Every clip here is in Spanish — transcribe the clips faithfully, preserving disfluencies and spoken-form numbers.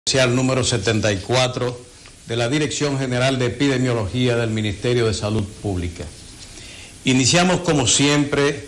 Número setenta y cuatro de la Dirección General de Epidemiología del Ministerio de Salud Pública. Iniciamos como siempre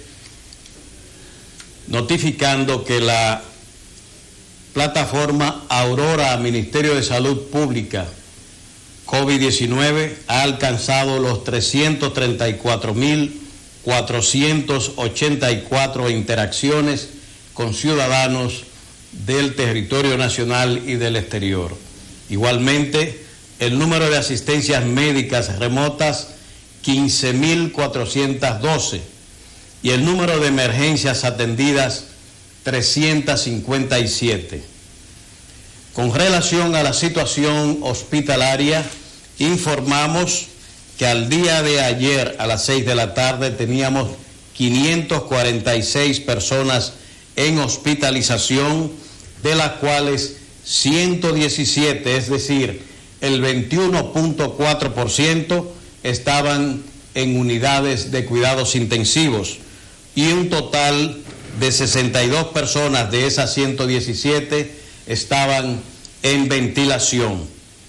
notificando que la plataforma Aurora Ministerio de Salud Pública COVID diecinueve ha alcanzado los trescientos treinta y cuatro mil cuatrocientos ochenta y cuatro interacciones con ciudadanos del territorio nacional y del exterior. Igualmente, el número de asistencias médicas remotas, quince mil cuatrocientos doce, y el número de emergencias atendidas, trescientos cincuenta y siete. Con relación a la situación hospitalaria, informamos que al día de ayer a las seis de la tarde teníamos quinientas cuarenta y seis personas en hospitalización, de las cuales ciento diecisiete, es decir, el veintiuno punto cuatro por ciento, estaban en unidades de cuidados intensivos y un total de sesenta y dos personas de esas ciento diecisiete estaban en ventilación,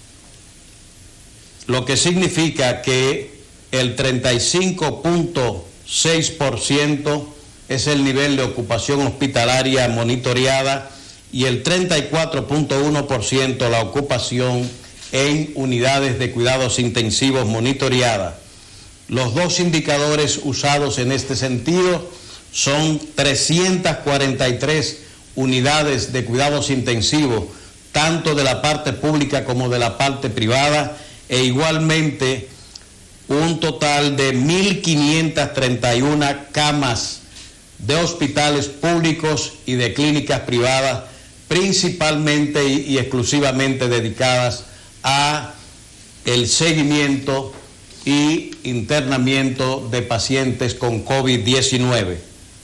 lo que significa que el treinta y cinco punto seis por ciento es el nivel de ocupación hospitalaria monitoreada y el treinta y cuatro punto uno por ciento la ocupación en unidades de cuidados intensivos monitoreadas. Los dos indicadores usados en este sentido son trescientas cuarenta y tres unidades de cuidados intensivos, tanto de la parte pública como de la parte privada, e igualmente un total de mil quinientas treinta y una camas de hospitales públicos y de clínicas privadas, principalmente y, y exclusivamente dedicadas a el seguimiento y internamiento de pacientes con COVID diecinueve.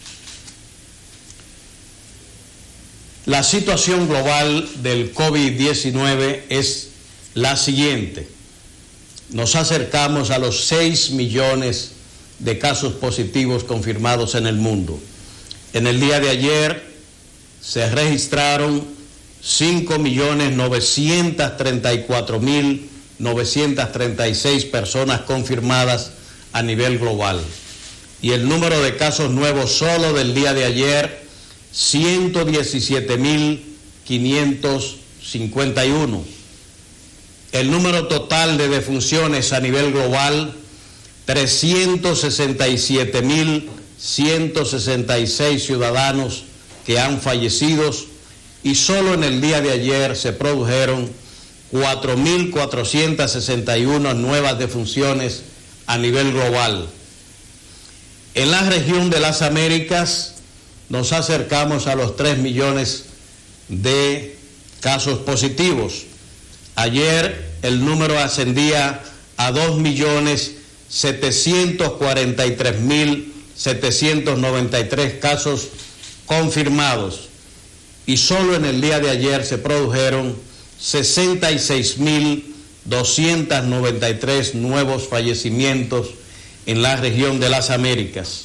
La situación global del COVID diecinueve es la siguiente. Nos acercamos a los seis millones de casos positivos confirmados en el mundo. En el día de ayer se registraron cinco millones novecientos treinta y cuatro mil novecientos treinta y seis personas confirmadas a nivel global. Y el número de casos nuevos solo del día de ayer, ciento diecisiete mil quinientos cincuenta y uno. El número total de defunciones a nivel global, trescientos sesenta y siete mil ciento sesenta y seis ciudadanos que han fallecido, y solo en el día de ayer se produjeron cuatro mil cuatrocientas sesenta y una nuevas defunciones a nivel global. En la región de las Américas nos acercamos a los tres millones de casos positivos. Ayer el número ascendía a dos millones setecientos cuarenta y tres mil setecientos noventa y tres casos confirmados, y solo en el día de ayer se produjeron sesenta y seis mil doscientos noventa y tres nuevos fallecimientos en la región de las Américas.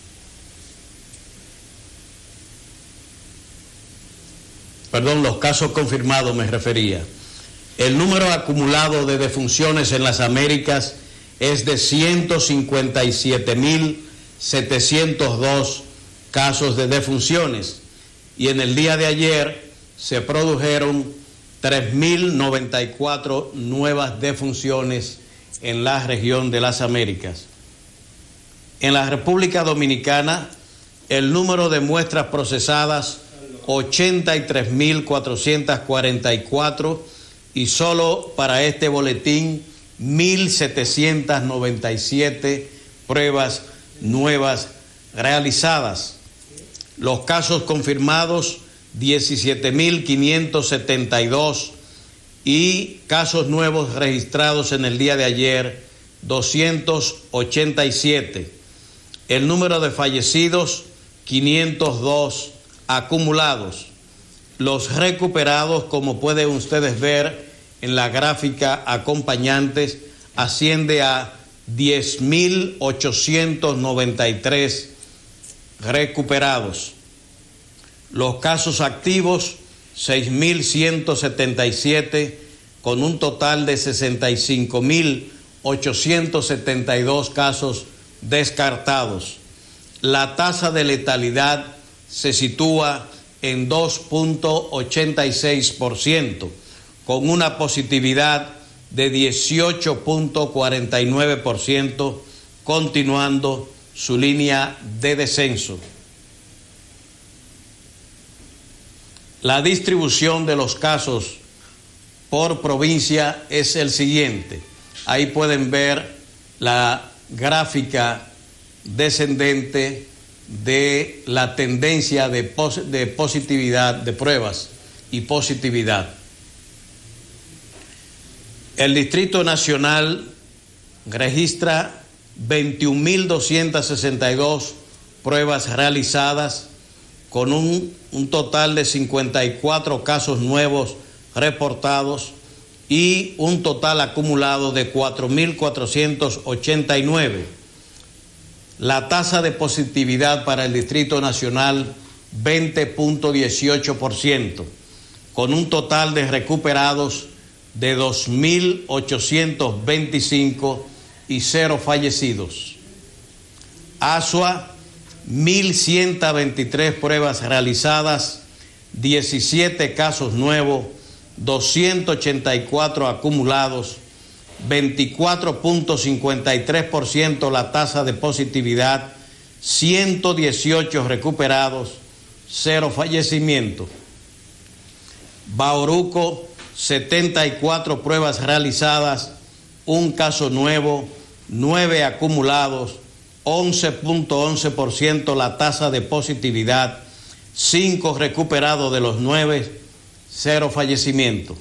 Perdón, los casos confirmados me refería. El número acumulado de defunciones en las Américas es de ciento cincuenta y siete mil setecientos dos casos de defunciones, y en el día de ayer se produjeron tres mil noventa y cuatro nuevas defunciones en la región de las Américas. En la República Dominicana, el número de muestras procesadas, ochenta y tres mil cuatrocientos cuarenta y cuatro, y solo para este boletín, mil setecientos noventa y siete pruebas nuevas realizadas. Los casos confirmados, diecisiete mil quinientos setenta y dos, y casos nuevos registrados en el día de ayer, doscientos ochenta y siete. El número de fallecidos, quinientos dos acumulados. Los recuperados, como pueden ustedes ver en la gráfica acompañante, asciende a diez mil ochocientos noventa y tres recuperados. Los casos activos, seis mil ciento setenta y siete, con un total de sesenta y cinco mil ochocientos setenta y dos casos descartados. La tasa de letalidad se sitúa en dos punto ochenta y seis por ciento, con una positividad de dieciocho punto cuarenta y nueve por ciento, continuando su línea de descenso. La distribución de los casos por provincia es el siguiente. Ahí pueden ver la gráfica descendente de la tendencia de, pos de positividad de pruebas y positividad. El Distrito Nacional registra veintiún mil doscientas sesenta y dos pruebas realizadas, con un, un total de cincuenta y cuatro casos nuevos reportados y un total acumulado de cuatro mil cuatrocientos ochenta y nueve. La tasa de positividad para el Distrito Nacional, veinte punto dieciocho por ciento, con un total de recuperados de dos mil ochocientos veinticinco y cero fallecidos. Asua, mil ciento veintitrés pruebas realizadas, diecisiete casos nuevos, doscientos ochenta y cuatro acumulados, veinticuatro punto cincuenta y tres por ciento la tasa de positividad, ciento dieciocho recuperados, cero fallecimientos. Bauruco, setenta y cuatro pruebas realizadas, un caso nuevo, nueve acumulados, once punto once por ciento la tasa de positividad, cinco recuperados de los nueve, cero fallecimientos.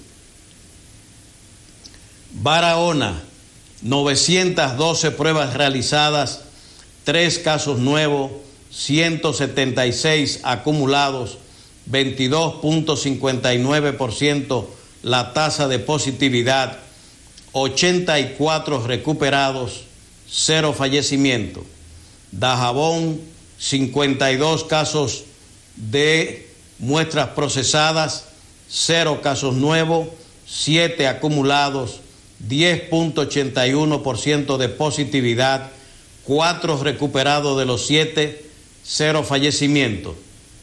Barahona, novecientas doce pruebas realizadas, tres casos nuevos, ciento setenta y seis acumulados, veintidós punto cincuenta y nueve por ciento la tasa de positividad, ochenta y cuatro recuperados, cero fallecimientos. Dajabón, cincuenta y dos casos de muestras procesadas, cero casos nuevos, siete acumulados, diez punto ochenta y uno por ciento de positividad, cuatro recuperados de los siete, cero fallecimientos.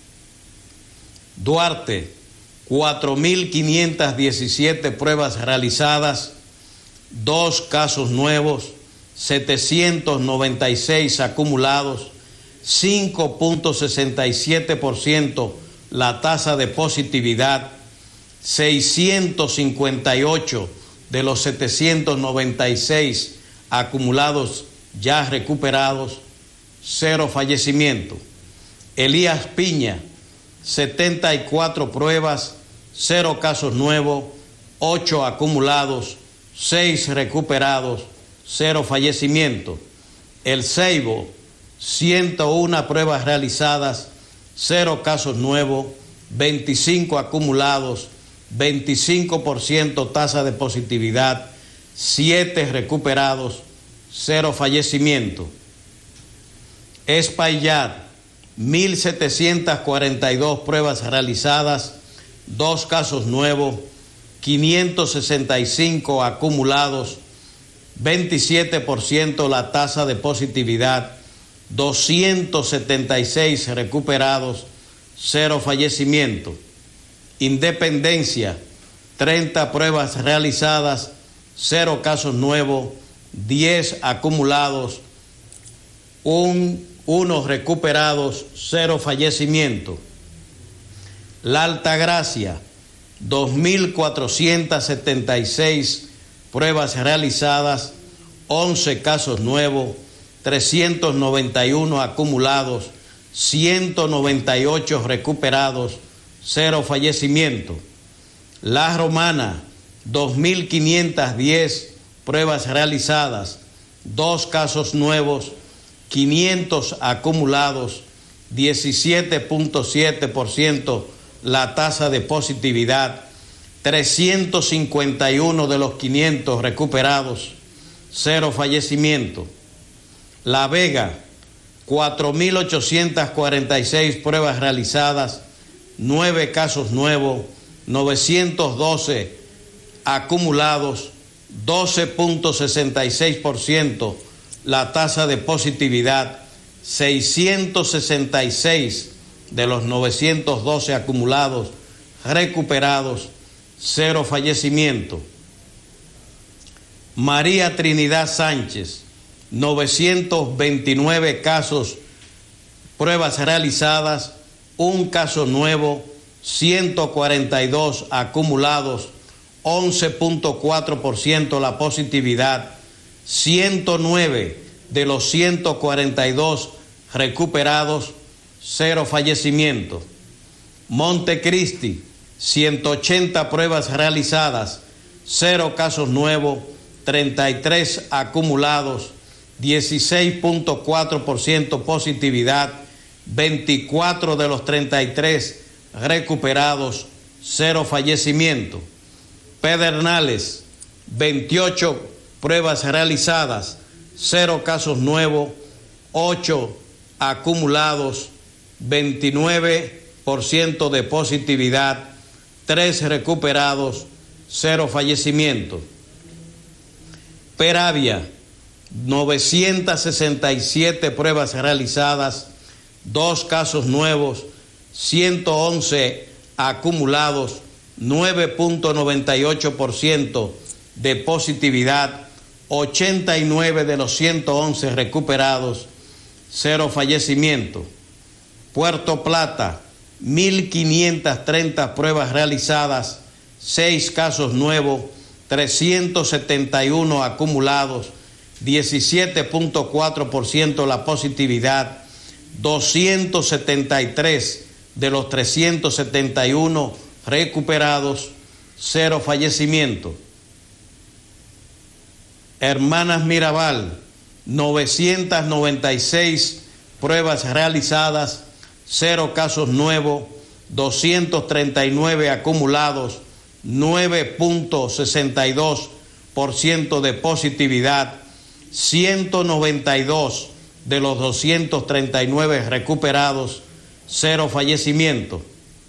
Duarte, cuatro mil quinientas diecisiete pruebas realizadas, dos casos nuevos, setecientos noventa y seis acumulados, cinco punto sesenta y siete por ciento la tasa de positividad, seiscientos cincuenta y ocho de los setecientos noventa y seis acumulados ya recuperados, cero fallecimiento. Elías Piña, setenta y cuatro pruebas, cero casos nuevos, ocho acumulados, seis recuperados, cero fallecimiento. El Ceibo, ciento una pruebas realizadas, cero casos nuevos, veinticinco acumulados, veinticinco por ciento tasa de positividad, siete recuperados, cero fallecimiento. Espaillat, mil setecientas cuarenta y dos pruebas realizadas, dos casos nuevos, quinientos sesenta y cinco acumulados, veintisiete por ciento la tasa de positividad, doscientos setenta y seis recuperados, cero fallecimiento. Independencia, treinta pruebas realizadas, cero casos nuevos, diez acumulados, un, unos recuperados, cero fallecimiento. La Altagracia, dos mil cuatrocientas setenta y seis pruebas realizadas, once casos nuevos, trescientos noventa y uno acumulados, ciento noventa y ocho recuperados, cero fallecimiento. La Romana, dos mil quinientas diez pruebas realizadas, dos casos nuevos, quinientos acumulados, diecisiete punto siete por ciento la tasa de positividad, trescientos cincuenta y uno de los quinientos recuperados, cero fallecimiento. La Vega, cuatro mil ochocientas cuarenta y seis pruebas realizadas, nueve casos nuevos, novecientos doce acumulados, doce punto sesenta y seis por ciento la tasa de positividad, seiscientos sesenta y seis de los novecientos doce acumulados recuperados, cero fallecimientos. María Trinidad Sánchez, novecientos veintinueve casos, pruebas realizadas, un caso nuevo, ciento cuarenta y dos acumulados, once punto cuatro por ciento la positividad, ciento nueve de los ciento cuarenta y dos recuperados, cero fallecimientos. Montecristi, ciento ochenta pruebas realizadas, cero casos nuevos, treinta y tres acumulados, dieciséis punto cuatro por ciento positividad, veinticuatro de los treinta y tres recuperados, cero fallecimiento. Pedernales, veintiocho pruebas realizadas, cero casos nuevos, ocho acumulados, veintinueve por ciento de positividad, tres recuperados, cero fallecimientos. Peravia, novecientas sesenta y siete pruebas realizadas, dos casos nuevos, ciento once acumulados, nueve punto noventa y ocho por ciento de positividad, ochenta y nueve de los ciento once recuperados, cero fallecimientos. Puerto Plata, mil quinientas treinta pruebas realizadas, seis casos nuevos, trescientos setenta y uno acumulados, diecisiete punto cuatro por ciento la positividad, doscientos setenta y tres de los trescientos setenta y uno recuperados, cero fallecimientos. Hermanas Mirabal, novecientas noventa y seis pruebas realizadas, cero casos nuevos, doscientos treinta y nueve acumulados, nueve punto sesenta y dos por ciento de positividad, ciento noventa y dos de los doscientos treinta y nueve recuperados, cero fallecimientos.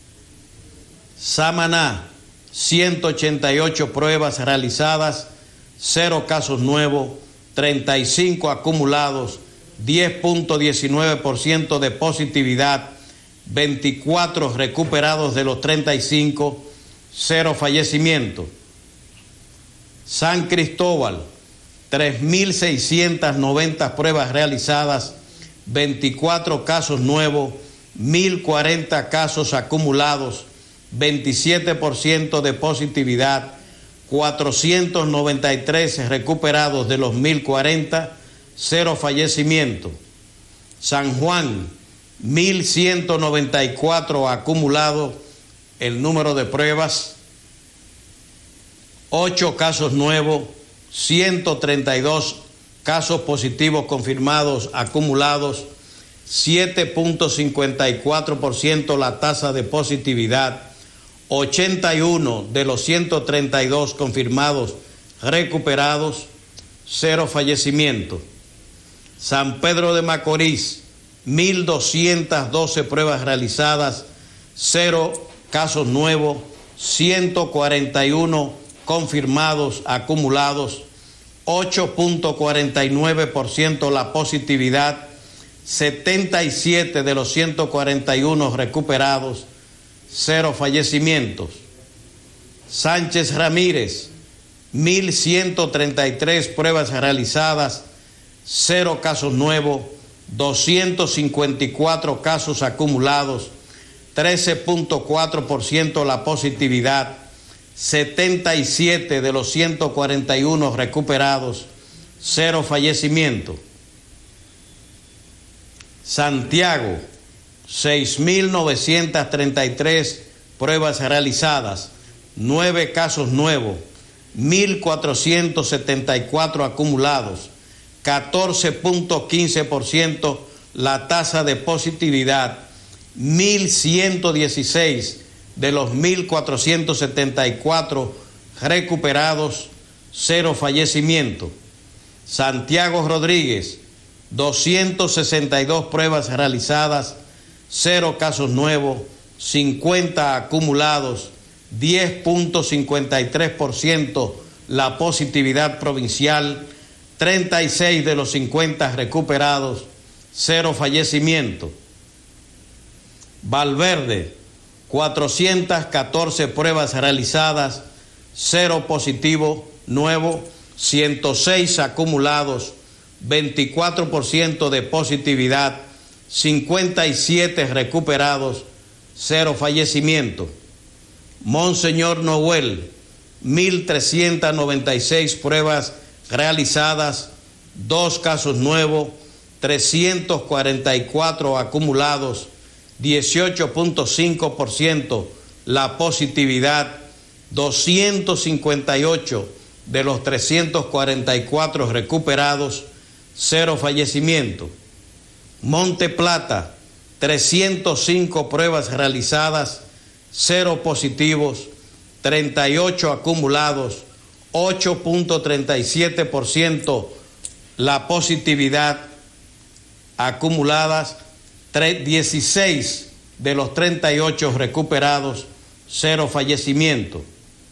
Samaná, ciento ochenta y ocho pruebas realizadas, cero casos nuevos, treinta y cinco acumulados, diez punto diecinueve por ciento de positividad, veinticuatro recuperados de los treinta y cinco, cero fallecimientos. San Cristóbal, tres mil seiscientas noventa pruebas realizadas, veinticuatro casos nuevos, mil cuarenta casos acumulados, veintisiete por ciento de positividad, cuatrocientos noventa y tres recuperados de los mil cuarenta, cero fallecimientos. San Juan, mil ciento noventa y cuatro acumulados el número de pruebas, ocho casos nuevos, ciento treinta y dos casos positivos confirmados acumulados, siete punto cincuenta y cuatro por ciento la tasa de positividad, ochenta y uno de los ciento treinta y dos confirmados recuperados, cero fallecimientos. San Pedro de Macorís, mil doscientas doce pruebas realizadas, cero casos nuevos, ciento cuarenta y uno confirmados acumulados, ocho punto cuarenta y nueve por ciento la positividad, setenta y siete de los ciento cuarenta y uno recuperados, cero fallecimientos. Sánchez Ramírez, mil ciento treinta y tres pruebas realizadas, cero casos nuevos, doscientos cincuenta y cuatro casos acumulados, trece punto cuatro por ciento la positividad, setenta y siete de los ciento cuarenta y uno recuperados, cero fallecimientos. Santiago, seis mil novecientas treinta y tres pruebas realizadas, nueve casos nuevos, mil cuatrocientos setenta y cuatro acumulados, catorce punto quince por ciento la tasa de positividad, mil ciento dieciséis de los mil cuatrocientos setenta y cuatro recuperados, cero fallecimientos. Santiago Rodríguez, doscientas sesenta y dos pruebas realizadas, cero casos nuevos, cincuenta acumulados, diez punto cincuenta y tres por ciento la positividad provincial, treinta y seis de los cincuenta recuperados, cero fallecimientos. Valverde, cuatrocientas catorce pruebas realizadas, cero positivo nuevo, ciento seis acumulados, veinticuatro por ciento de positividad, cincuenta y siete recuperados, cero fallecimientos. Monseñor Noel, mil trescientas noventa y seis pruebas realizadas, dos casos nuevos, trescientos cuarenta y cuatro acumulados, dieciocho punto cinco por ciento la positividad, doscientos cincuenta y ocho de los trescientos cuarenta y cuatro recuperados, cero fallecimiento. Monte Plata, trescientas cinco pruebas realizadas, cero positivos, treinta y ocho acumulados, ocho punto treinta y siete por ciento la positividad acumuladas, dieciséis de los treinta y ocho recuperados, cero fallecimiento.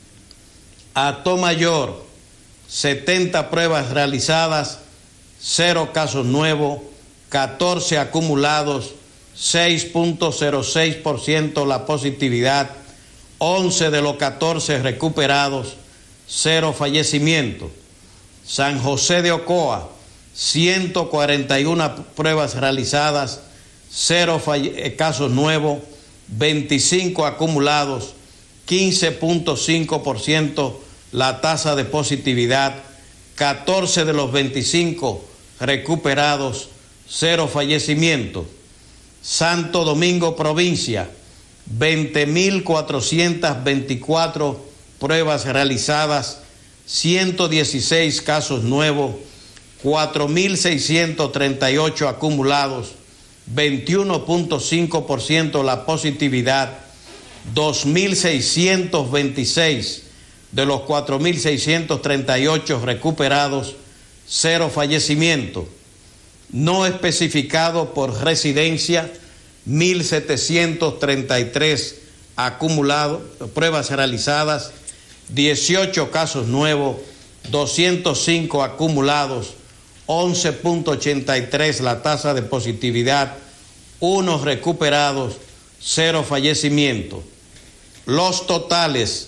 Atomayor, setenta pruebas realizadas, cero casos nuevos, catorce acumulados, seis punto cero seis por ciento la positividad, once de los catorce recuperados, cero fallecimiento. San José de Ocoa, ciento cuarenta y una pruebas realizadas, cero casos nuevos, veinticinco acumulados, quince punto cinco por ciento la tasa de positividad, catorce de los veinticinco recuperados, cero fallecimientos. Santo Domingo Provincia, veinte mil cuatrocientas veinticuatro pruebas realizadas, ciento dieciséis casos nuevos, cuatro mil seiscientos treinta y ocho acumulados, veintiuno punto cinco por ciento la positividad, dos mil seiscientos veintiséis de los cuatro mil seiscientos treinta y ocho recuperados, cero fallecimiento. No especificado por residencia, mil setecientos treinta y tres acumulados, pruebas realizadas, dieciocho casos nuevos, doscientos cinco acumulados, once punto ochenta y tres la tasa de positividad, uno recuperados, cero fallecimiento. Los totales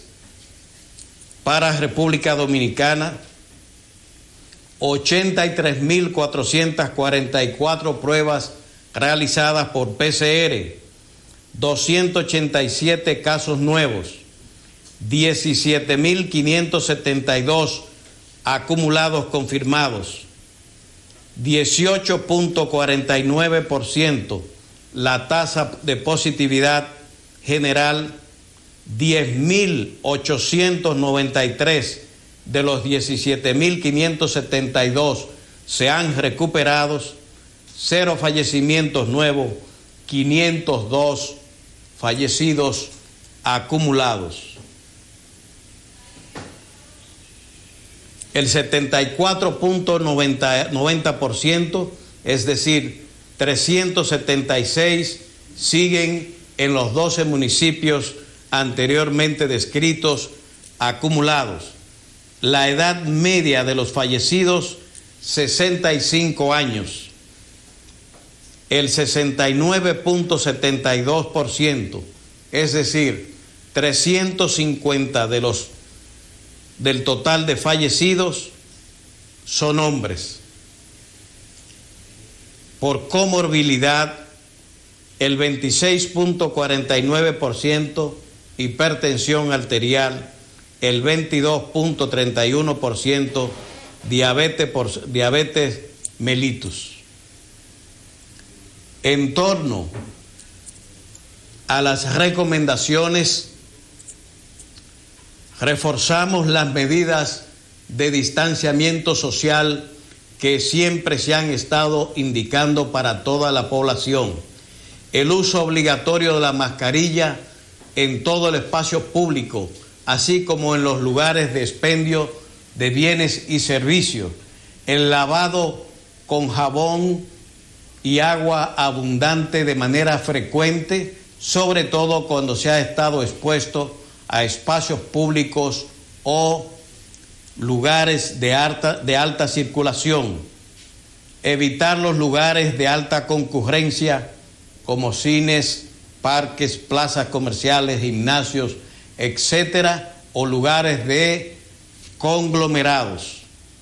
para República Dominicana: ochenta y tres mil cuatrocientas cuarenta y cuatro pruebas realizadas por P C R, doscientos ochenta y siete casos nuevos, diecisiete mil quinientos setenta y dos acumulados confirmados, dieciocho punto cuarenta y nueve por ciento la tasa de positividad general, diez mil ochocientos noventa y tres de los diecisiete mil quinientos setenta y dos se han recuperado, cero fallecimientos nuevos, quinientos dos fallecidos acumulados. El setenta y cuatro punto noventa por ciento, es decir, trescientos setenta y seis, siguen en los doce municipios anteriormente descritos acumulados. La edad media de los fallecidos, sesenta y cinco años. El sesenta y nueve punto setenta y dos por ciento, es decir, trescientos cincuenta de los del total de fallecidos son hombres. Por comorbilidad, el veintiséis punto cuarenta y nueve por ciento hipertensión arterial, el veintidós punto treinta y uno por ciento diabetes, por, diabetes mellitus. En torno a las recomendaciones, reforzamos las medidas de distanciamiento social que siempre se han estado indicando para toda la población. El uso obligatorio de la mascarilla en todo el espacio público, así como en los lugares de expendio de bienes y servicios. El lavado con jabón y agua abundante de manera frecuente, sobre todo cuando se ha estado expuesto a espacios públicos o lugares de alta, de alta circulación. Evitar los lugares de alta concurrencia como cines, parques, plazas comerciales, gimnasios, etcétera, o lugares de conglomerados.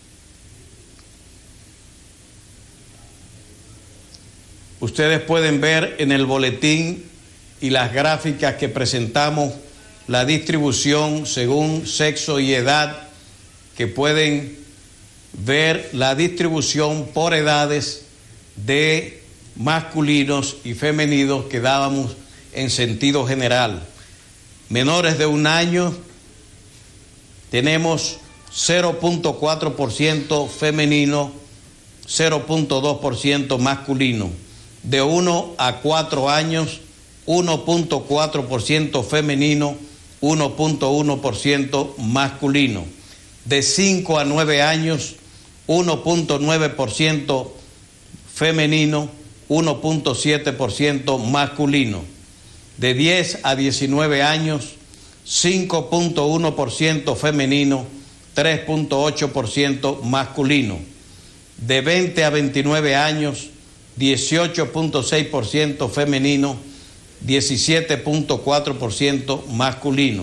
Ustedes pueden ver en el boletín y las gráficas que presentamos la distribución según sexo y edad, que pueden ver la distribución por edades de masculinos y femeninos que dábamos en sentido general. Menores de un año tenemos cero punto cuatro por ciento femenino, cero punto dos por ciento masculino. De uno a cuatro años, uno punto cuatro por ciento femenino, uno punto uno por ciento masculino. De cinco a nueve años, uno punto nueve por ciento femenino, uno punto siete por ciento masculino. De diez a diecinueve años, cinco punto uno por ciento femenino, tres punto ocho por ciento masculino. De veinte a veintinueve años, dieciocho punto seis por ciento femenino, diecisiete punto cuatro por ciento masculino.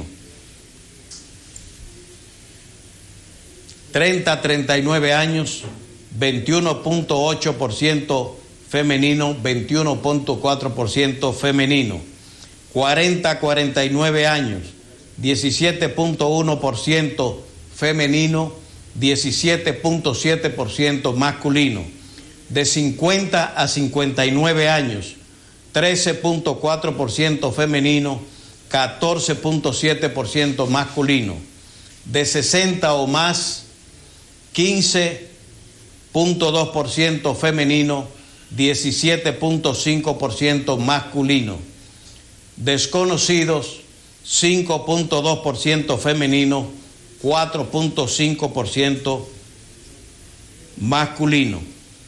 treinta a treinta y nueve años, veintiuno punto ocho por ciento femenino, veintiuno punto cuatro por ciento femenino. cuarenta a cuarenta y nueve años, diecisiete punto uno por ciento femenino, diecisiete punto siete por ciento masculino. De cincuenta a cincuenta y nueve años, trece punto cuatro por ciento femenino, catorce punto siete por ciento masculino. De sesenta o más, quince punto dos por ciento femenino, diecisiete punto cinco por ciento masculino. Desconocidos, cinco punto dos por ciento femenino, cuatro punto cinco por ciento masculino.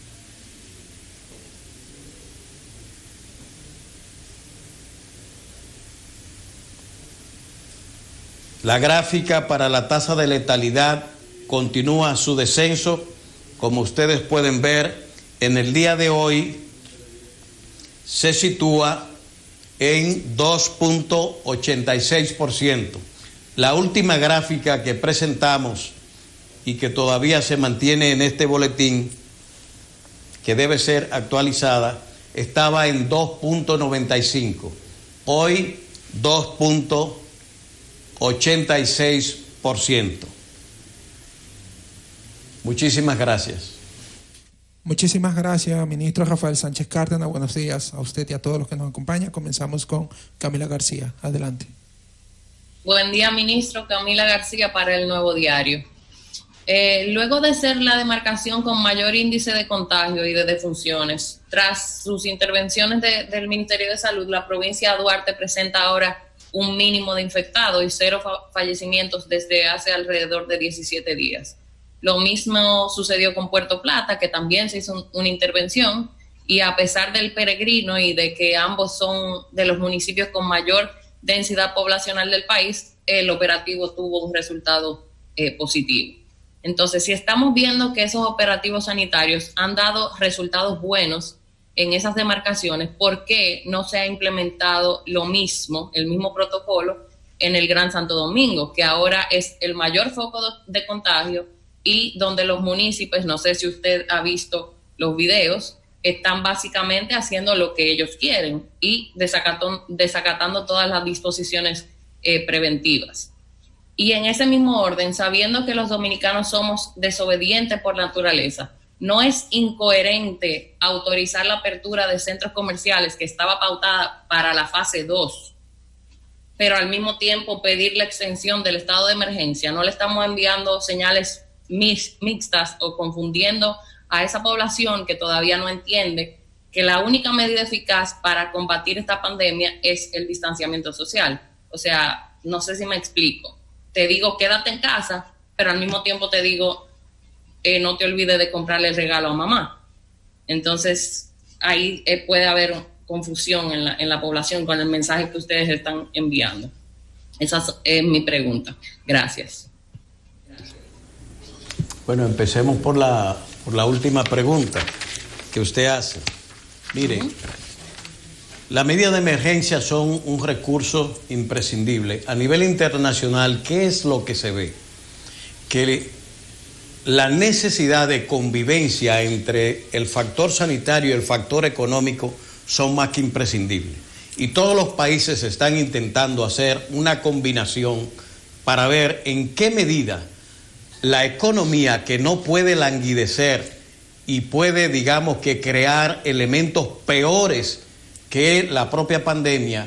La gráfica para la tasa de letalidad continúa su descenso. Como ustedes pueden ver, en el día de hoy se sitúa en dos punto ochenta y seis por ciento. La última gráfica que presentamos y que todavía se mantiene en este boletín, que debe ser actualizada, estaba en dos punto noventa y cinco. Hoy dos punto ochenta y seis por ciento. Muchísimas gracias. Muchísimas gracias, ministro Rafael Sánchez Cárdenas. Buenos días a usted y a todos los que nos acompañan. Comenzamos con Camila García. Adelante. Buen día, ministro. Camila García para El Nuevo Diario. Eh, luego de ser la demarcación con mayor índice de contagio y de defunciones, tras sus intervenciones de, del Ministerio de Salud, la provincia de Duarte presenta ahora un mínimo de infectados y cero fa- fallecimientos desde hace alrededor de diecisiete días. Lo mismo sucedió con Puerto Plata, que también se hizo un, una intervención, y a pesar del peregrino y de que ambos son de los municipios con mayor densidad poblacional del país, el operativo tuvo un resultado eh, positivo. Entonces, si estamos viendo que esos operativos sanitarios han dado resultados buenos en esas demarcaciones, ¿por qué no se ha implementado lo mismo, el mismo protocolo en el Gran Santo Domingo, que ahora es el mayor foco de contagio y donde los municipios, no sé si usted ha visto los videos, están básicamente haciendo lo que ellos quieren y desacatando, desacatando todas las disposiciones eh, preventivas? Y en ese mismo orden, sabiendo que los dominicanos somos desobedientes por naturaleza, ¿no es incoherente autorizar la apertura de centros comerciales que estaba pautada para la fase dos, pero al mismo tiempo pedir la extensión del estado de emergencia? ¿No le estamos enviando señales mix, mixtas o confundiendo a esa población que todavía no entiende que la única medida eficaz para combatir esta pandemia es el distanciamiento social? O sea, no sé si me explico. Te digo, quédate en casa, pero al mismo tiempo te digo, eh, no te olvides de comprarle el regalo a mamá. Entonces, ahí eh, puede haber confusión en la, en la población con el mensaje que ustedes están enviando. Esa es mi pregunta. Gracias. Bueno, empecemos por la, por la última pregunta que usted hace. Mire, uh-huh. Las medidas de emergencia son un recurso imprescindible. A nivel internacional, ¿qué es lo que se ve? Que la necesidad de convivencia entre el factor sanitario y el factor económico son más que imprescindibles. Y todos los países están intentando hacer una combinación para ver en qué medida la economía, que no puede languidecer y puede, digamos, que crear elementos peores que la propia pandemia,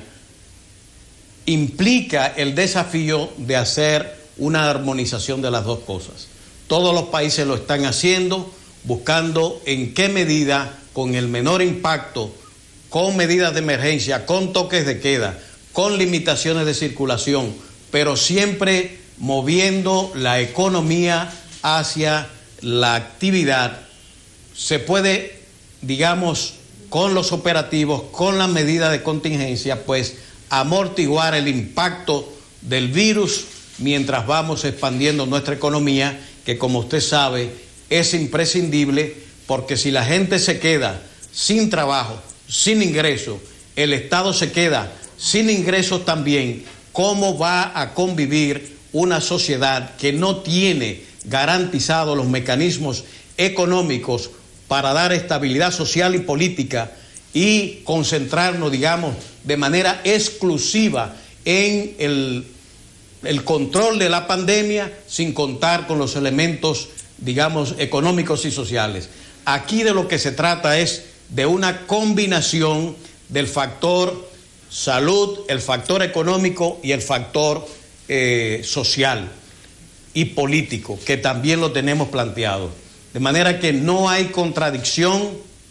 implica el desafío de hacer una armonización de las dos cosas. Todos los países lo están haciendo, buscando en qué medida, con el menor impacto, con medidas de emergencia, con toques de queda, con limitaciones de circulación, pero siempre moviendo la economía hacia la actividad, se puede, digamos, con los operativos, con las medidas de contingencia, pues amortiguar el impacto del virus mientras vamos expandiendo nuestra economía, que como usted sabe es imprescindible, porque si la gente se queda sin trabajo, sin ingresos, el Estado se queda sin ingresos también, ¿cómo va a convivir una sociedad que no tiene garantizados los mecanismos económicos para dar estabilidad social y política y concentrarnos, digamos, de manera exclusiva en el, el control de la pandemia sin contar con los elementos, digamos, económicos y sociales? Aquí de lo que se trata es de una combinación del factor salud, el factor económico y el factor eh, social y político, que también lo tenemos planteado. De manera que no hay contradicción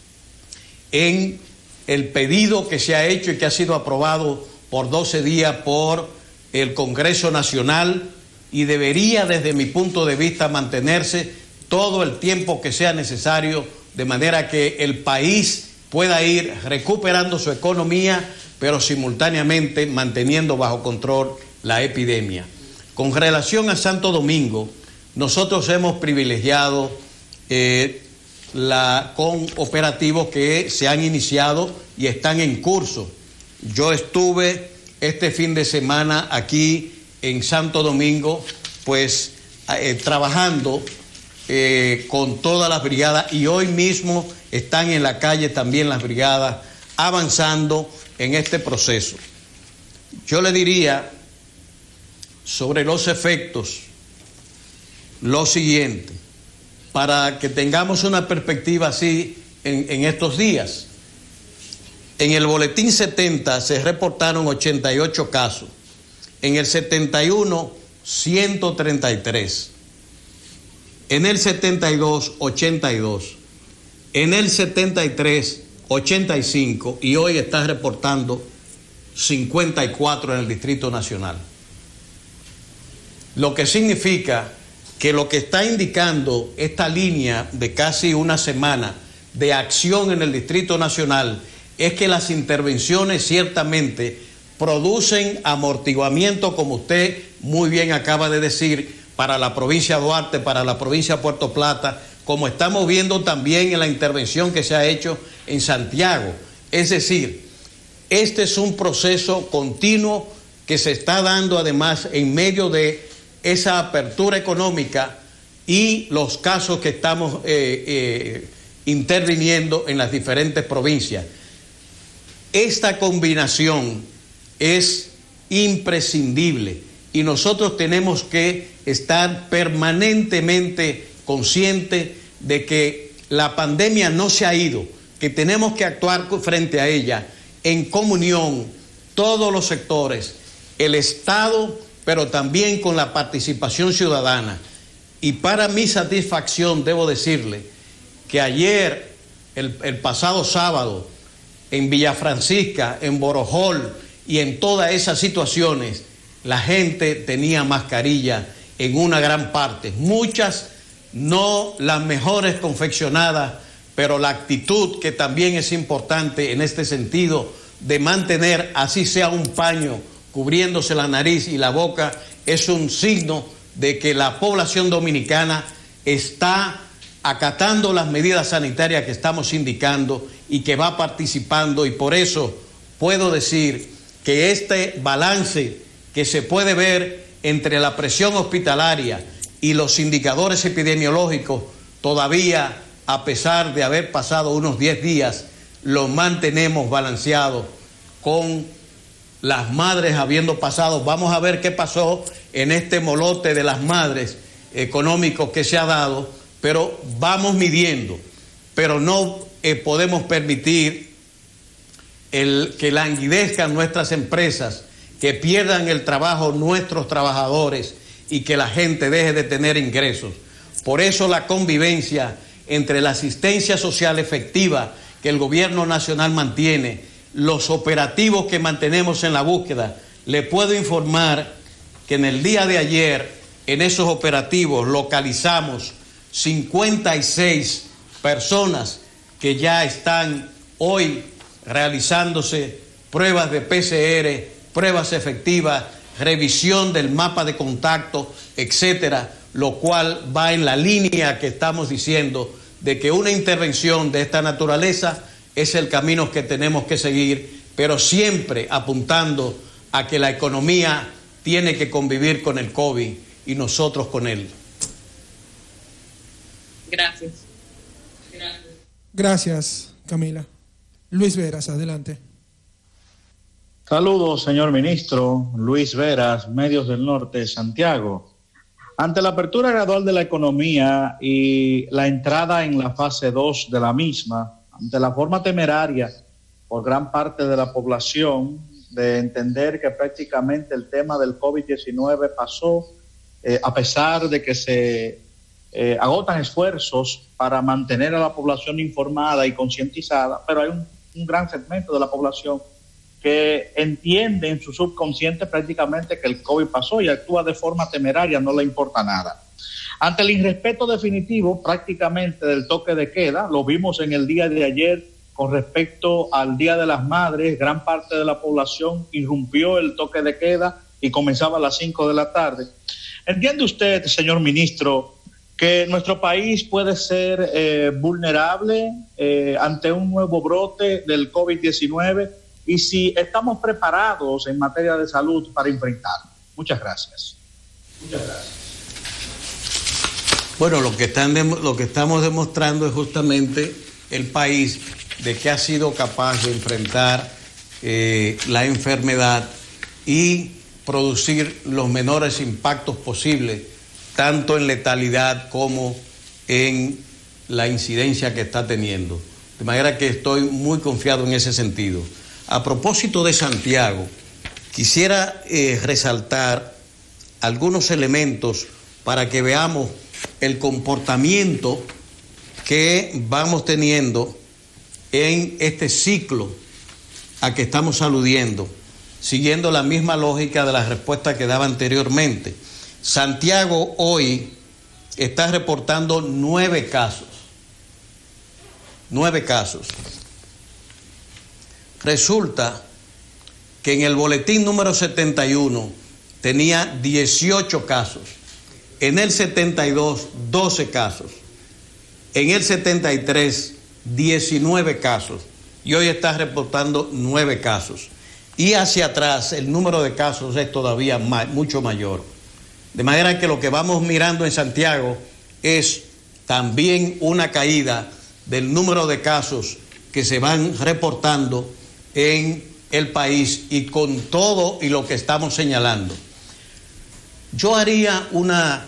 en el pedido que se ha hecho y que ha sido aprobado por doce días por el Congreso Nacional, y debería, desde mi punto de vista, mantenerse todo el tiempo que sea necesario, de manera que el país pueda ir recuperando su economía, pero simultáneamente manteniendo bajo control la epidemia. Con relación a Santo Domingo, nosotros hemos privilegiado Eh, la, con operativos que se han iniciado y están en curso. Yo estuve este fin de semana aquí en Santo Domingo, pues eh, trabajando eh, con todas las brigadas, y hoy mismo están en la calle también las brigadas avanzando en este proceso. Yo le diría sobre los efectos lo siguiente, para que tengamos una perspectiva así en, en estos días. En el boletín setenta se reportaron ochenta y ocho casos, en el setenta y uno, ciento treinta y tres, en el setenta y dos, ochenta y dos, en el setenta y tres, ochenta y cinco, y hoy está reportando cincuenta y cuatro en el Distrito Nacional. Lo que significa que lo que está indicando esta línea de casi una semana de acción en el Distrito Nacional es que las intervenciones ciertamente producen amortiguamiento, como usted muy bien acaba de decir, para la provincia de Duarte, para la provincia de Puerto Plata, como estamos viendo también en la intervención que se ha hecho en Santiago. Es decir, este es un proceso continuo que se está dando además en medio de esa apertura económica y los casos que estamos eh, eh, interviniendo en las diferentes provincias. Esta combinación es imprescindible y nosotros tenemos que estar permanentemente conscientes de que la pandemia no se ha ido, que tenemos que actuar frente a ella en comunión, todos los sectores, el Estado, pero también con la participación ciudadana. Y para mi satisfacción debo decirle que ayer, el, el pasado sábado, en Villa Francisca, en Borojol y en todas esas situaciones, la gente tenía mascarilla en una gran parte. Muchas no las mejores confeccionadas, pero la actitud, que también es importante en este sentido, de mantener, así sea un paño cubriéndose la nariz y la boca, es un signo de que la población dominicana está acatando las medidas sanitarias que estamos indicando y que va participando, y por eso puedo decir que este balance que se puede ver entre la presión hospitalaria y los indicadores epidemiológicos, todavía, a pesar de haber pasado unos diez días, lo mantenemos balanceado, con las madres habiendo pasado. Vamos a ver qué pasó en este molote de las madres económicos que se ha dado, pero vamos midiendo, pero no eh, podemos permitir el, que languidezcan nuestras empresas, que pierdan el trabajo nuestros trabajadores y que la gente deje de tener ingresos. Por eso la convivencia entre la asistencia social efectiva que el gobierno nacional mantiene, los operativos que mantenemos en la búsqueda. Le puedo informar que en el día de ayer, en esos operativos, localizamos cincuenta y seis personas que ya están hoy realizándose pruebas de P C R, pruebas efectivas, revisión del mapa de contacto, etcétera, lo cual va en la línea que estamos diciendo de que una intervención de esta naturaleza es el camino que tenemos que seguir, pero siempre apuntando a que la economía tiene que convivir con el COVID y nosotros con él. Gracias. Gracias. Gracias, Camila. Luis Veras, adelante. Saludos, señor ministro. Luis Veras, Medios del Norte, Santiago. Ante la apertura gradual de la economía y la entrada en la fase dos de la misma, ante la forma temeraria por gran parte de la población de entender que prácticamente el tema del COVID diecinueve pasó, eh, a pesar de que se eh, agotan esfuerzos para mantener a la población informada y concientizada, pero hay un, un gran segmento de la población que entiende en su subconsciente prácticamente que el COVID pasó y actúa de forma temeraria, no le importa nada. Ante el irrespeto definitivo prácticamente del toque de queda, lo vimos en el día de ayer con respecto al Día de las Madres, gran parte de la población irrumpió el toque de queda y comenzaba a las cinco de la tarde. ¿Entiende usted, señor ministro, que nuestro país puede ser eh, vulnerable eh, ante un nuevo brote del COVID diecinueve y si estamos preparados en materia de salud para enfrentarlo? Muchas gracias. Muchas gracias. Bueno, lo que, están de, lo que estamos demostrando es justamente el país de que ha sido capaz de enfrentar eh, la enfermedad y producir los menores impactos posibles, tanto en letalidad como en la incidencia que está teniendo. De manera que estoy muy confiado en ese sentido. A propósito de Santiago, quisiera eh, resaltar algunos elementos para que veamos el comportamiento que vamos teniendo en este ciclo a que estamos aludiendo, siguiendo la misma lógica de la respuesta que daba anteriormente. Santiago hoy está reportando nueve casos. Nueve casos. Resulta que en el boletín número setenta y uno tenía dieciocho casos. En el setenta y dos, doce casos. En el setenta y tres, diecinueve casos. Y hoy está reportando nueve casos. Y hacia atrás el número de casos es todavía ma- mucho mayor. De manera que lo que vamos mirando en Santiago es también una caída del número de casos que se van reportando en el país y con todo y lo que estamos señalando. Yo haría una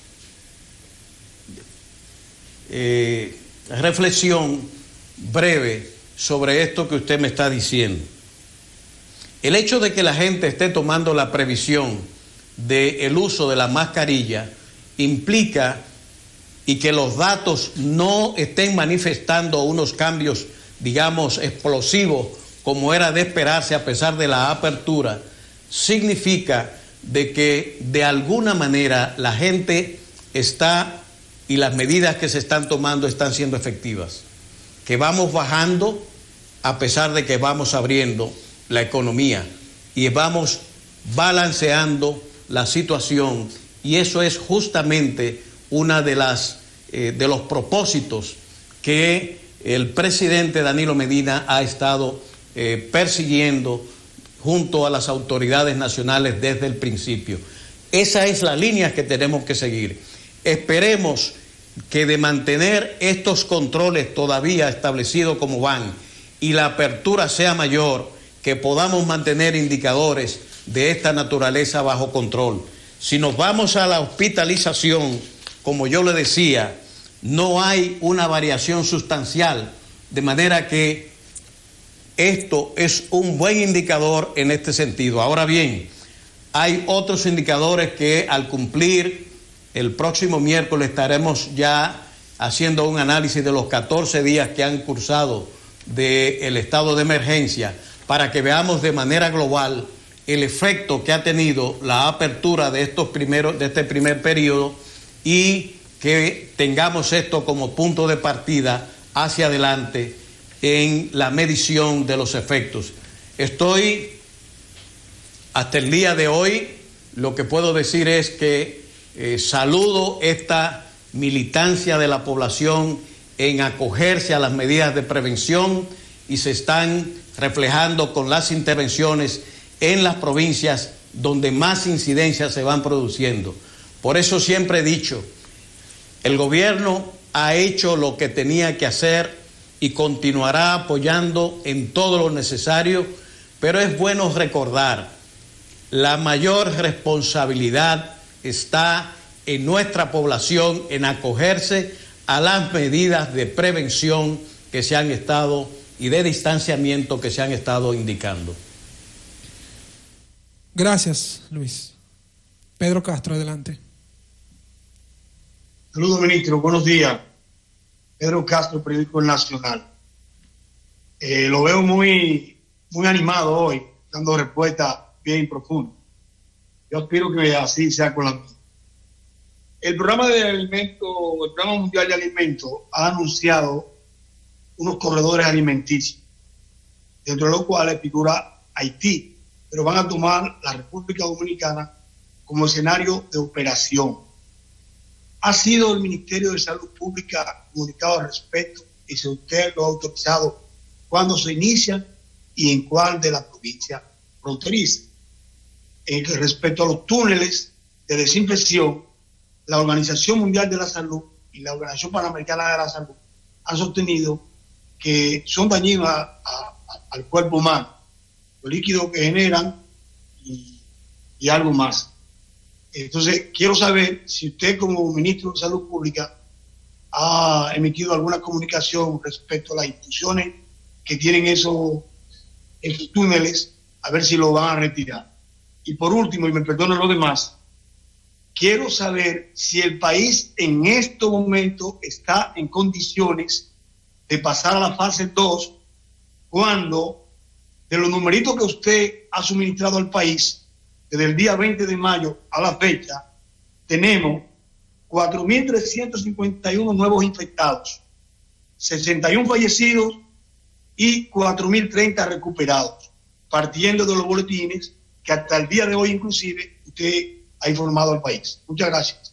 eh, reflexión breve sobre esto que usted me está diciendo. El hecho de que la gente esté tomando la previsión del uso de la mascarilla implica, y que los datos no estén manifestando unos cambios, digamos, explosivos, como era de esperarse a pesar de la apertura, significa de que de alguna manera la gente está y las medidas que se están tomando están siendo efectivas, que vamos bajando a pesar de que vamos abriendo la economía y vamos balanceando la situación, y eso es justamente una de las eh, de los propósitos que el presidente Danilo Medina ha estado eh, persiguiendo junto a las autoridades nacionales desde el principio. Esa es la línea que tenemos que seguir. Esperemos que de mantener estos controles todavía establecidos como van y la apertura sea mayor, que podamos mantener indicadores de esta naturaleza bajo control. Si nos vamos a la hospitalización, como yo le decía, no hay una variación sustancial, de manera que esto es un buen indicador en este sentido. Ahora bien, hay otros indicadores que al cumplir el próximo miércoles estaremos ya haciendo un análisis de los catorce días que han cursado del estado de emergencia, para que veamos de manera global el efecto que ha tenido la apertura de estos primeros, de este primer periodo, y que tengamos esto como punto de partida hacia adelante en la medición de los efectos. Estoy, hasta el día de hoy, lo que puedo decir es que eh, saludo esta militancia de la población en acogerse a las medidas de prevención, y se están reflejando con las intervenciones en las provincias donde más incidencias se van produciendo. Por eso siempre he dicho, el gobierno ha hecho lo que tenía que hacer y continuará apoyando en todo lo necesario, pero es bueno recordar, la mayor responsabilidad está en nuestra población en acogerse a las medidas de prevención que se han estado y de distanciamiento que se han estado indicando. Gracias, Luis. Pedro Castro, adelante. Saludos, ministro. Buenos días. Pedro Castro, periódico El Nacional. Eh, lo veo muy, muy animado hoy, dando respuestas bien profundas. Yo espero que así sea con la mía. El programa de alimentos, el programa mundial de alimentos ha anunciado unos corredores alimenticios, dentro de los cuales figura Haití, pero van a tomar la República Dominicana como escenario de operación. Ha sido el Ministerio de Salud Pública comunicado al respecto, y si usted lo ha autorizado, cuándo se inicia y en cuál de la provincia fronteriza. En respecto a los túneles de desinfección, la Organización Mundial de la Salud y la Organización Panamericana de la Salud han sostenido que son dañinos a, a, a, al cuerpo humano, los líquidos que generan y, y algo más. Entonces, quiero saber si usted como ministro de Salud Pública ha emitido alguna comunicación respecto a las instituciones que tienen esos, esos túneles, a ver si lo van a retirar. Y por último, y me perdonen los demás, quiero saber si el país en este momento está en condiciones de pasar a la fase dos, cuando de los numeritos que usted ha suministrado al país, desde el día veinte de mayo a la fecha, tenemos cuatro mil trescientos cincuenta y uno nuevos infectados, sesenta y uno fallecidos y cuatro mil treinta recuperados, partiendo de los boletines que hasta el día de hoy inclusive usted ha informado al país. Muchas gracias.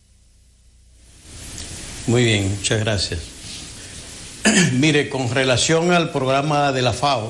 Muy bien, muchas gracias. Mire, con relación al programa de la FAO,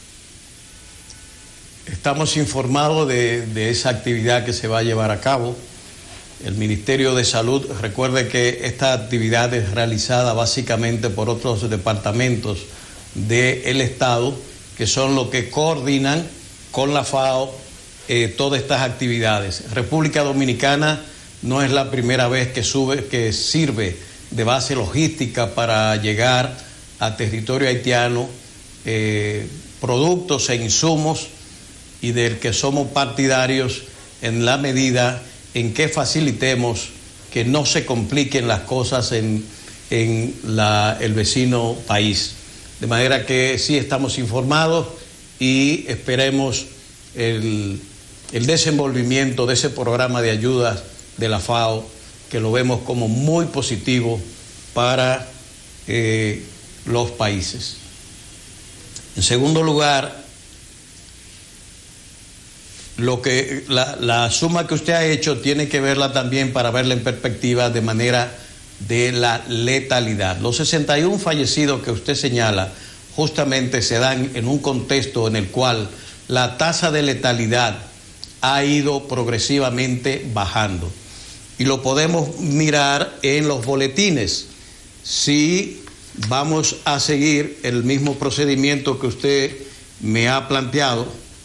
estamos informados de, de esa actividad que se va a llevar a cabo. El Ministerio de Salud, recuerde que esta actividad es realizada básicamente por otros departamentos del Estado, que son los que coordinan con la FAO eh, todas estas actividades. República Dominicana no es la primera vez que, sube, que sirve de base logística para llegar a territorio haitiano eh, productos e insumos, y del que somos partidarios en la medida en que facilitemos que no se compliquen las cosas en, en la, el vecino país. De manera que sí estamos informados y esperemos el, el desenvolvimiento de ese programa de ayudas de la FAO, que lo vemos como muy positivo para eh, los países. En segundo lugar, lo que la, la suma que usted ha hecho tiene que verla también para verla en perspectiva de manera de la letalidad. Los sesenta y uno fallecidos que usted señala justamente se dan en un contexto en el cual la tasa de letalidad ha ido progresivamente bajando. Y lo podemos mirar en los boletines. Si vamos a seguir el mismo procedimiento que usted me ha planteado,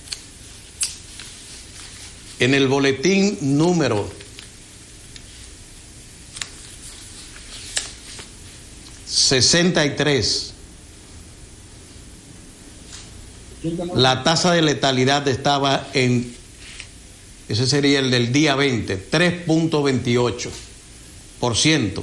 en el boletín número sesenta y tres, la tasa de letalidad estaba en, ese sería el del día veinte, tres punto veintiocho por ciento.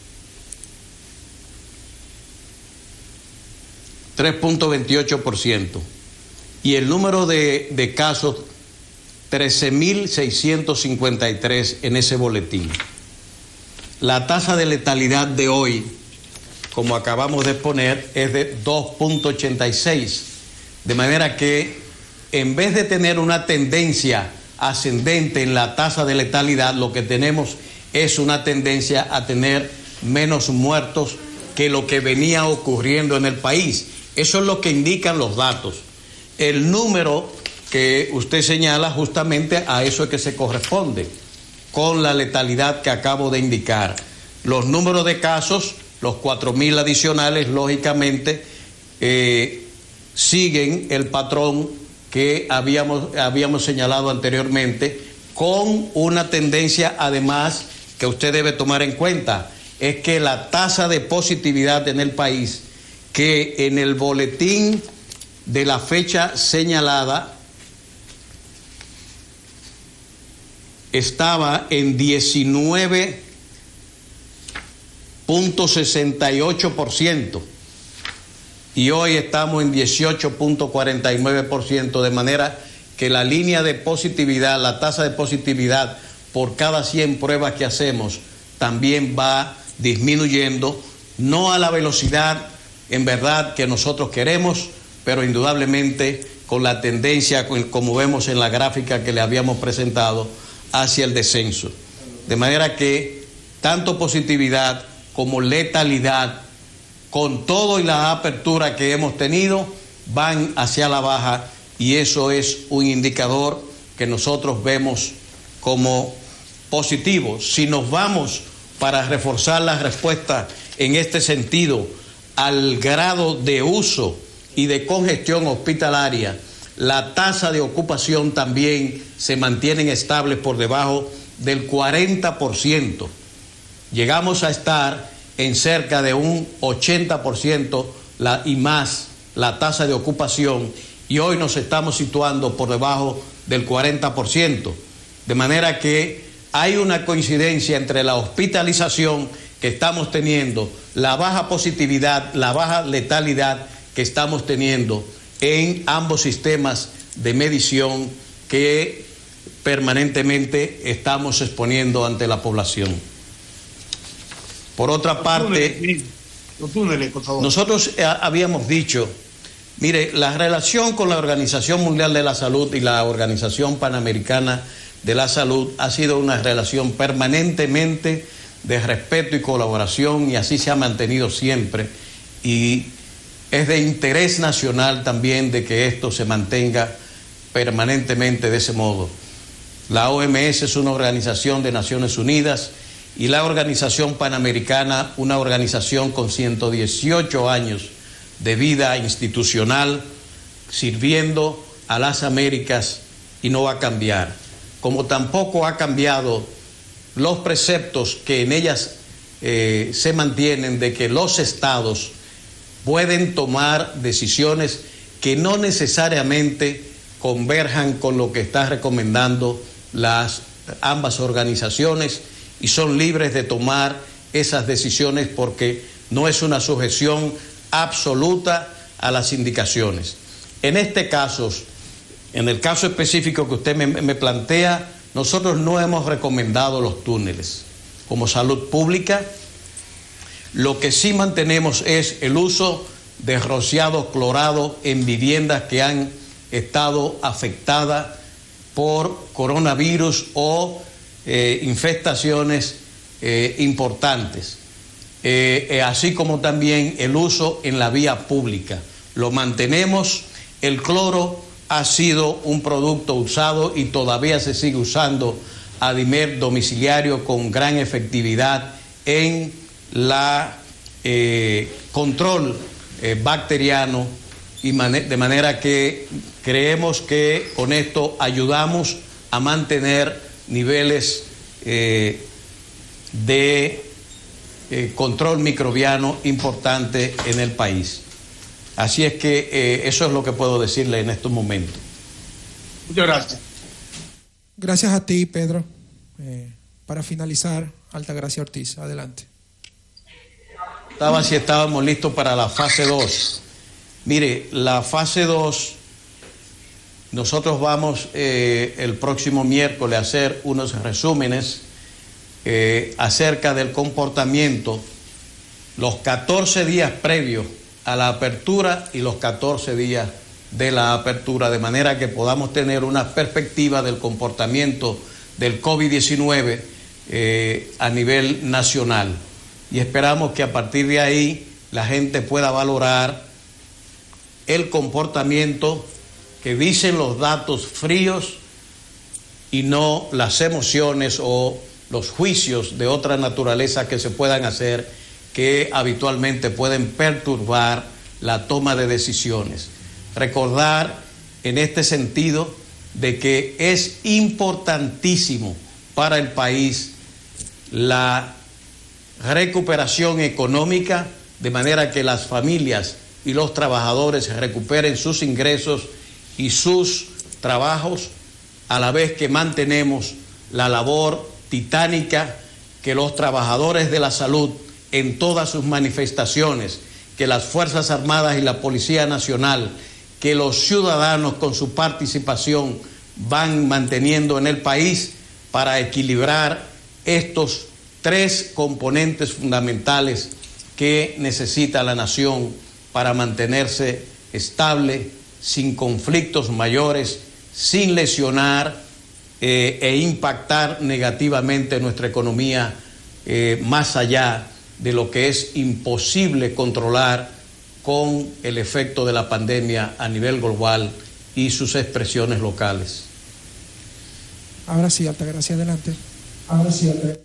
tres punto veintiocho por ciento. Y el número de, de casos, trece mil seiscientos cincuenta y tres en ese boletín. La tasa de letalidad de hoy, como acabamos de exponer, es de dos punto ochenta y seis. De manera que, en vez de tener una tendencia ascendente en la tasa de letalidad, lo que tenemos es una tendencia a tener menos muertos que lo que venía ocurriendo en el país. Eso es lo que indican los datos. El número que usted señala, justamente a eso es que se corresponde con la letalidad que acabo de indicar. Los números de casos, los cuatro mil adicionales, lógicamente, eh, siguen el patrón que habíamos, habíamos señalado anteriormente, con una tendencia, además, que usted debe tomar en cuenta, es que la tasa de positividad en el país, que en el boletín de la fecha señalada estaba en diecinueve punto sesenta y ocho por ciento y hoy estamos en dieciocho punto cuarenta y nueve por ciento, de manera que la línea de positividad, la tasa de positividad por cada cien pruebas que hacemos también va disminuyendo, no a la velocidad en verdad que nosotros queremos, pero indudablemente con la tendencia, como vemos en la gráfica que le habíamos presentado, hacia el descenso. De manera que tanto positividad como letalidad, con todo y la apertura que hemos tenido, van hacia la baja, y eso es un indicador que nosotros vemos como positivo. Si nos vamos para reforzar la respuesta en este sentido al grado de uso y de congestión hospitalaria, la tasa de ocupación también se mantiene estable por debajo del cuarenta por ciento. Llegamos a estar en cerca de un ochenta por ciento la, y más la tasa de ocupación, y hoy nos estamos situando por debajo del cuarenta por ciento. De manera que hay una coincidencia entre la hospitalización que estamos teniendo, la baja positividad, la baja letalidad que estamos teniendo en ambos sistemas de medición que permanentemente estamos exponiendo ante la población. Por otra parte, nosotros habíamos dicho, mire, la relación con la Organización Mundial de la Salud y la Organización Panamericana de la Salud ha sido una relación permanentemente de respeto y colaboración, y así se ha mantenido siempre, y es de interés nacional también de que esto se mantenga permanentemente de ese modo. La O M S es una organización de Naciones Unidas, y la Organización Panamericana, una organización con ciento dieciocho años de vida institucional, sirviendo a las Américas, y no va a cambiar. Como tampoco ha cambiado los preceptos que en ellas eh, se mantienen, de que los estados pueden tomar decisiones que no necesariamente converjan con lo que está recomendando las ambas organizaciones, y son libres de tomar esas decisiones porque no es una sujeción absoluta a las indicaciones. En este caso, en el caso específico que usted me, me plantea, nosotros no hemos recomendado los túneles como salud pública. Lo que sí mantenemos es el uso de rociado clorado en viviendas que han estado afectadas por coronavirus o eh, infestaciones eh, importantes, eh, eh, así como también el uso en la vía pública. Lo mantenemos. El cloro ha sido un producto usado y todavía se sigue usando a nivel domiciliario con gran efectividad en la eh, control eh, bacteriano, y man- de manera que creemos que con esto ayudamos a mantener niveles eh, de eh, control microbiano importante en el país. Así es que eh, eso es lo que puedo decirle en estos momentos. Muchas gracias. Gracias a ti, Pedro. Eh, para finalizar, Altagracia Ortiz, adelante. Estaba si estábamos listos para la fase dos. Mire, la fase dos, nosotros vamos eh, el próximo miércoles a hacer unos resúmenes eh, acerca del comportamiento los catorce días previos a la apertura y los catorce días de la apertura, de manera que podamos tener una perspectiva del comportamiento del COVID diecinueve eh, a nivel nacional. Y esperamos que a partir de ahí la gente pueda valorar el comportamiento que dicen los datos fríos y no las emociones o los juicios de otra naturaleza que se puedan hacer, que habitualmente pueden perturbar la toma de decisiones. Recordar en este sentido de que es importantísimo para el país la recuperación económica, de manera que las familias y los trabajadores recuperen sus ingresos y sus trabajos, a la vez que mantenemos la labor titánica que los trabajadores de la salud en todas sus manifestaciones, que las Fuerzas Armadas y la Policía Nacional, que los ciudadanos con su participación van manteniendo en el país para equilibrar estos tres componentes fundamentales que necesita la nación para mantenerse estable, sin conflictos mayores, sin lesionar eh, e impactar negativamente nuestra economía eh, más allá de lo que es imposible controlar con el efecto de la pandemia a nivel global y sus expresiones locales. Ahora sí, Altagracia, adelante. Ahora sí, Altagracia.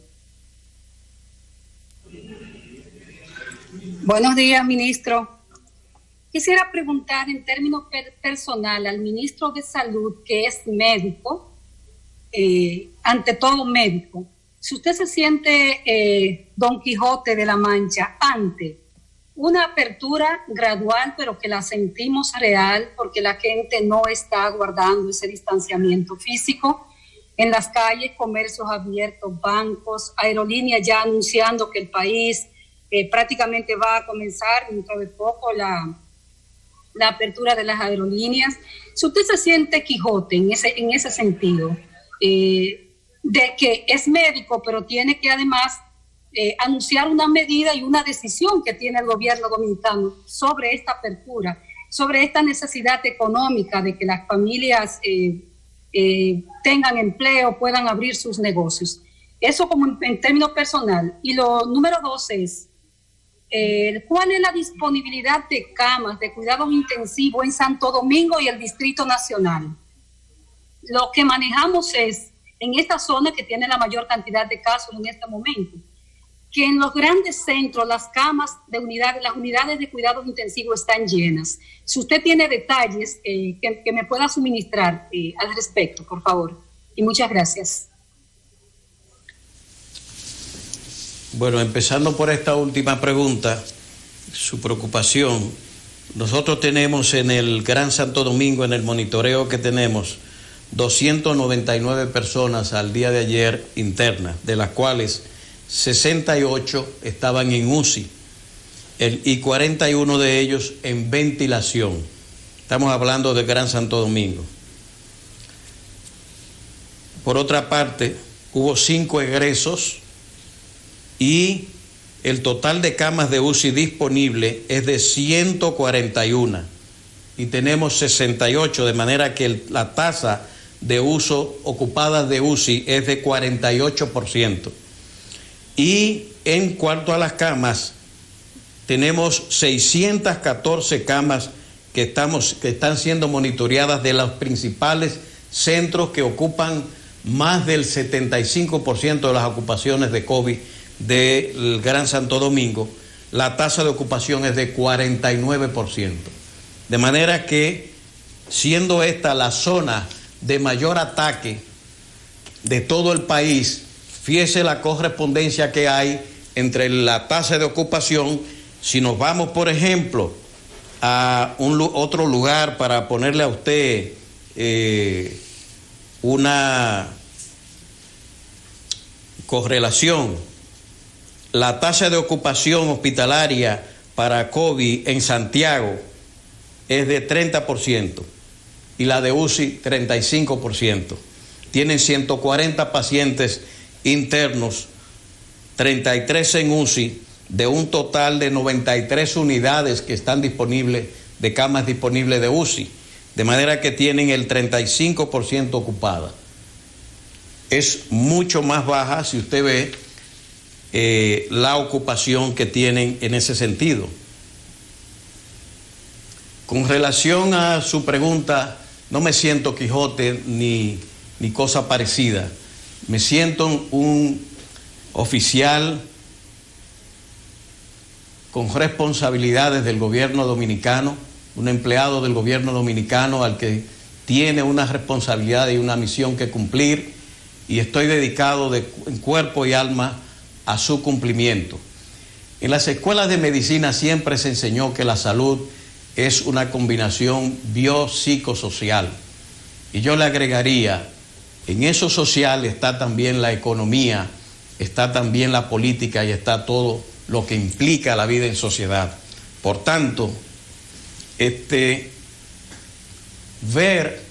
Buenos días, ministro. Quisiera preguntar en términos per personal al ministro de Salud, que es médico, eh, ante todo médico, si usted se siente eh, Don Quijote de la Mancha ante una apertura gradual, pero que la sentimos real, porque la gente no está guardando ese distanciamiento físico, en las calles, comercios abiertos, bancos, aerolíneas ya anunciando que el país eh, prácticamente va a comenzar dentro de poco la, la apertura de las aerolíneas. Si usted se siente Quijote en ese, en ese sentido, eh, de que es médico, pero tiene que además eh, anunciar una medida y una decisión que tiene el gobierno dominicano sobre esta apertura, sobre esta necesidad económica de que las familias eh, eh, tengan empleo, puedan abrir sus negocios. Eso como en, en términos personal. Y lo número dos es, eh, ¿cuál es la disponibilidad de camas de cuidados intensivos en Santo Domingo y el Distrito Nacional? Lo que manejamos es, en esta zona que tiene la mayor cantidad de casos en este momento, que en los grandes centros las camas de unidades, las unidades de cuidados intensivos están llenas. Si usted tiene detalles eh, que, que me pueda suministrar eh, al respecto, por favor. Y muchas gracias. Bueno, empezando por esta última pregunta, su preocupación. Nosotros tenemos en el Gran Santo Domingo, en el monitoreo que tenemos, doscientas noventa y nueve personas al día de ayer internas, de las cuales sesenta y ocho estaban en U C I el, y cuarenta y uno de ellos en ventilación. Estamos hablando del Gran Santo Domingo. Por otra parte, hubo cinco egresos y el total de camas de U C I disponible es de ciento cuarenta y uno y tenemos sesenta y ocho, de manera que el, la tasa de uso ocupadas de U C I es de cuarenta y ocho por ciento. Y en cuanto a las camas, tenemos seiscientas catorce camas que, estamos, que están siendo monitoreadas de los principales centros que ocupan más del setenta y cinco por ciento de las ocupaciones de COVID del Gran Santo Domingo. La tasa de ocupación es de cuarenta y nueve por ciento. De manera que, siendo esta la zona de mayor ataque de todo el país, fíjese la correspondencia que hay entre la tasa de ocupación. Si nos vamos, por ejemplo, a un, otro lugar para ponerle a usted eh, una correlación, la tasa de ocupación hospitalaria para COVID en Santiago es de treinta por ciento y la de U C I treinta y cinco por ciento. Tienen ciento cuarenta pacientes internos, treinta y tres en U C I, de un total de noventa y tres unidades que están disponibles, de camas disponibles de U C I, de manera que tienen el treinta y cinco por ciento ocupada. Es mucho más baja si usted ve eh, la ocupación que tienen en ese sentido. Con relación a su pregunta, no me siento Quijote ni, ni cosa parecida. Me siento un oficial con responsabilidades del gobierno dominicano, un empleado del gobierno dominicano al que tiene una responsabilidad y una misión que cumplir, y estoy dedicado de en cuerpo y alma a su cumplimiento. En las escuelas de medicina siempre se enseñó que la salud es una combinación biopsicosocial, y yo le agregaría, en eso social está también la economía, está también la política y está todo lo que implica la vida en sociedad. Por tanto, este, ver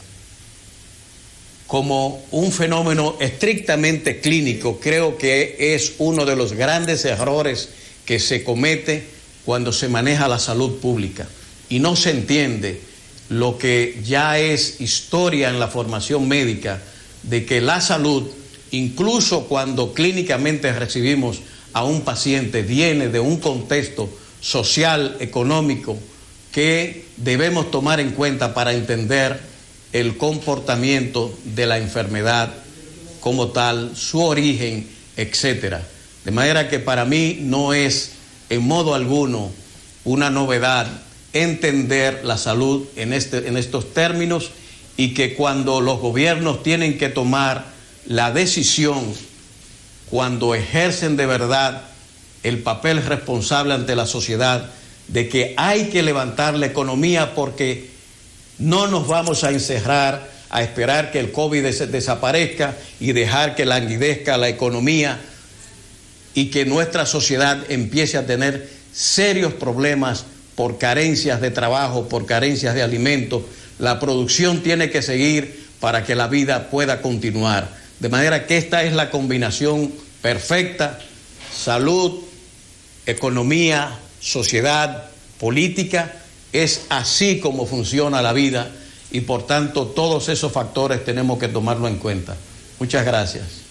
como un fenómeno estrictamente clínico creo que es uno de los grandes errores que se comete cuando se maneja la salud pública y no se entiende lo que ya es historia en la formación médica, de que la salud, incluso cuando clínicamente recibimos a un paciente, viene de un contexto social, económico, que debemos tomar en cuenta para entender el comportamiento de la enfermedad como tal, su origen, etcétera. De manera que para mí no es en modo alguno una novedad entender la salud en, este, en estos términos, y que cuando los gobiernos tienen que tomar la decisión, cuando ejercen de verdad el papel responsable ante la sociedad de que hay que levantar la economía, porque no nos vamos a encerrar a esperar que el COVID des- desaparezca y dejar que languidezca la economía y que nuestra sociedad empiece a tener serios problemas por carencias de trabajo, por carencias de alimentos. La producción tiene que seguir para que la vida pueda continuar. De manera que esta es la combinación perfecta: salud, economía, sociedad, política. Es así como funciona la vida, y por tanto todos esos factores tenemos que tomarlo en cuenta. Muchas gracias.